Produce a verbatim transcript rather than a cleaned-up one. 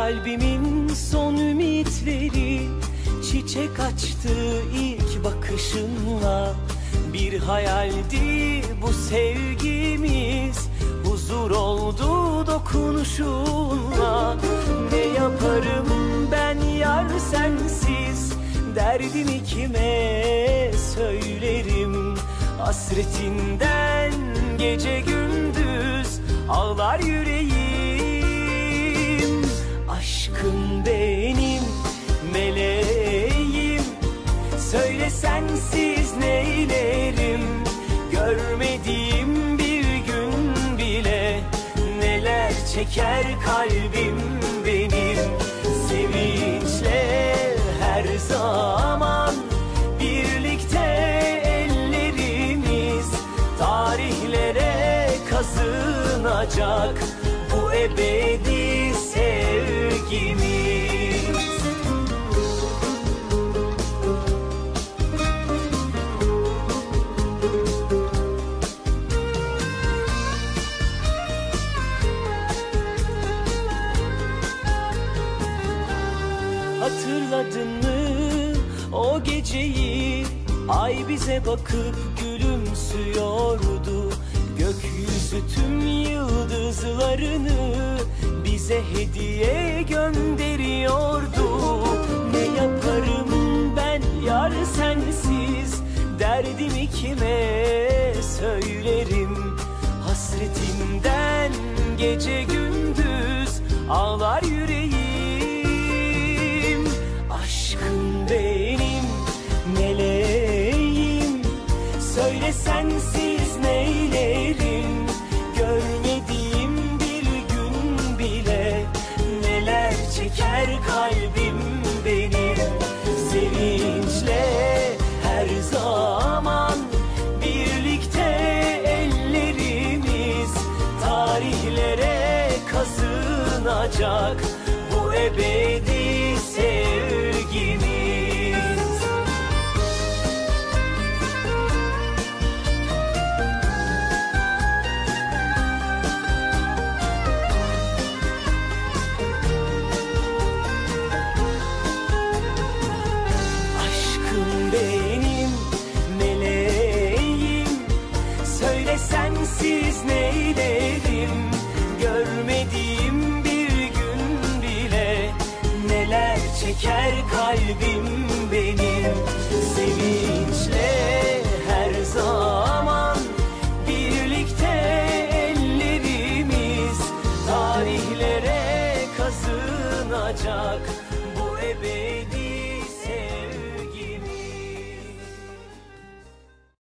Kalbimin son ümitleri çiçek açtı ilk bakışınla. Bir hayaldi bu sevgimiz, huzur oldu dokunuşunla. Ne yaparım ben yar sensiz, derdimi kime söylerim? Hasretinden gece gündüz ağlar yüreğim. Aşkım benim meleğim, söyle sensiz neylerim? Görmediğim bir gün bile neler çeker kalbim benim. Sevinçle her zaman birlikte ellerimiz, tarihlere kazınacak bu ebedi sevgimiz. Hatırladın mı o geceyi? Ay bize bakıp gülümsüyordu. Gökyüzü tüm yıldızlarını bize hediye gönderiyordu. Ne yaparım ben yar sensiz, derdimi kime söylerim? Hasretinden gece gündüz ağlar yüreğim. Aşkım benim meleğim, söyle sensiz neylerim? Görmediğim bir gün bile neler çeker kalbim benim. Sevinçle her zaman birlikte ellerimiz, tarihlere kazınacak bu ebedi sevgimiz. Aşkım benim meleğim, söyle sensiz neylerim? Görmediğim bir gün bile neler çeker kalbim benim. Sevinçle her zaman birlikte ellerimiz, tarihlere kazınacak bu ebedi